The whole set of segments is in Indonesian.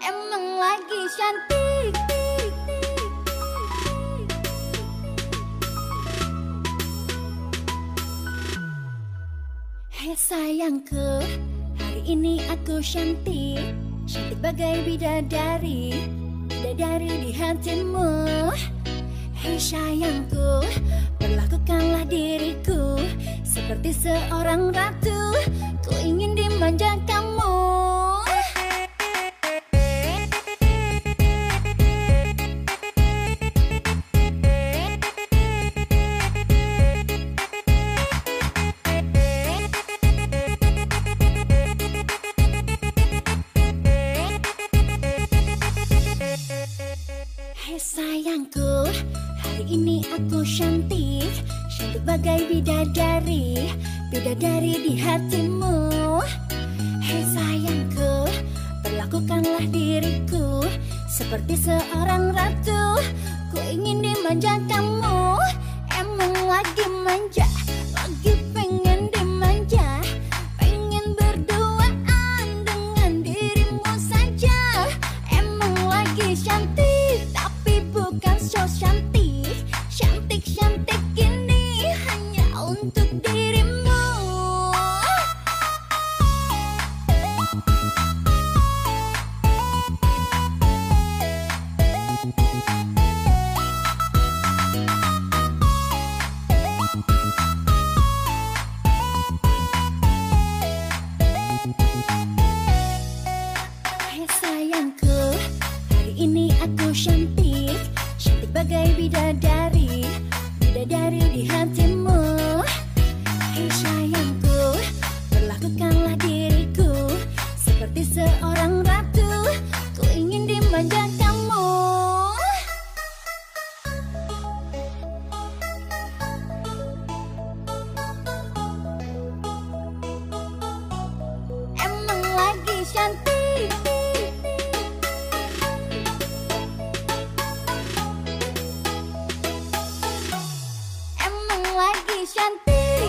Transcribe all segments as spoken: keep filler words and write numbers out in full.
emang lagi cantik. Hei sayangku, hari ini aku cantik, cantik bagai bidadari, bidadari di hatimu. Hei sayangku, perlakukanlah diriku seperti seorang ratu, ku ingin dimanja kamu. Hei sayangku, hari ini aku cantik, cantik bagai bidadari, bidadari di hatimu. Hei sayangku, perlakukanlah diriku seperti seorang ratu, ku ingin dimanja kamu. Emang lagi manja, lagi pengen dimanja, pengen berduaan dengan dirimu saja. Emang lagi cantik, tapi bukan so cantik, cantik-cantik ini hanya untuk dirimu. Hei sayangku, hari ini aku cantik, cantik bagai bidadari, bidadari di hatimu. Hei sayangku, perlakukanlah diriku seperti seorang ratu, ku ingin dimanja kamu. Emang lagi cantik, emang lagi cantik.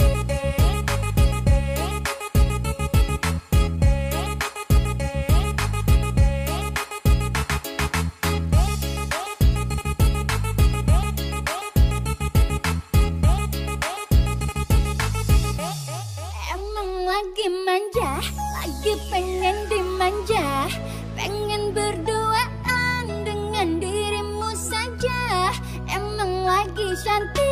Emang lagi manja, lagi pengen dimanja, pengen berduaan dengan dirimu saja. Emang lagi cantik.